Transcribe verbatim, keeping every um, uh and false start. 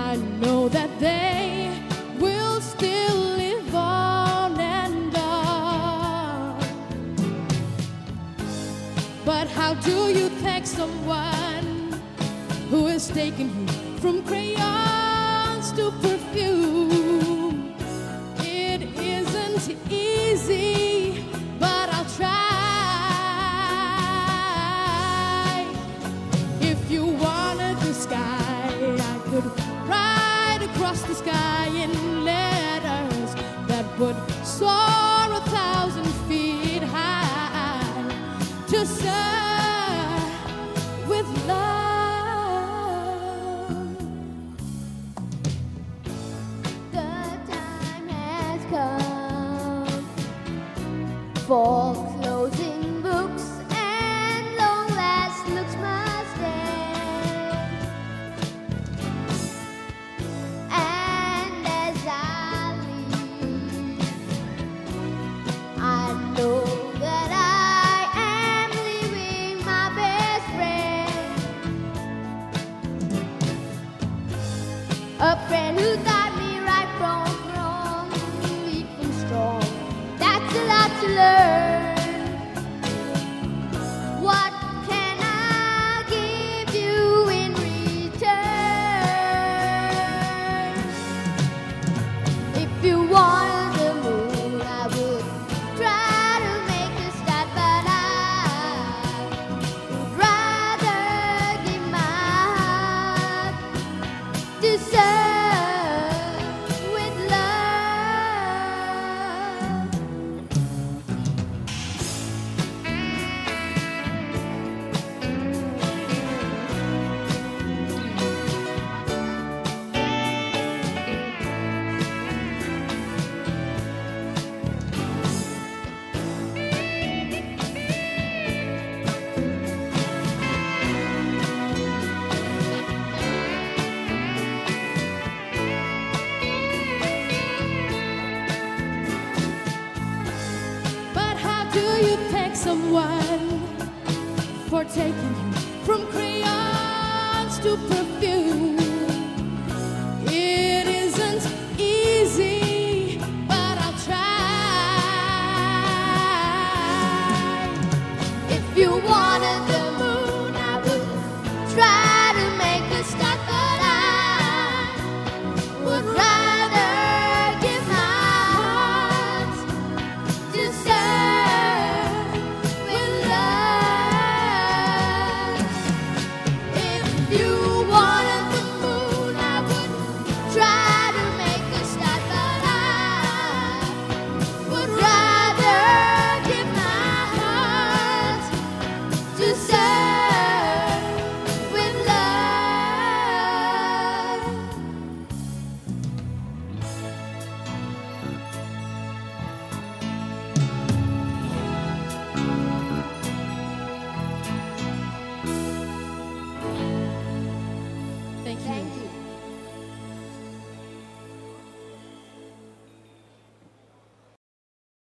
I know that they will still live on and on. But how do you thank someone who has taken you from crayons to perfume? It isn't easy, but I'll try. If you wanted the sky, I could ride across the sky in letters that would soar a thousand feet high to serve with love. The time has come for closing books, and long last looks must end. And as I leave, I know that I am leaving my best friend, a friend who got me right from wrong, weak from strong. That's a lot to learn. What can I give you in return? If you wanted the moon, I would try to make a start, but I would rather give my heart to serve with love. But how do you thank someone for taking you from crayons to perfume?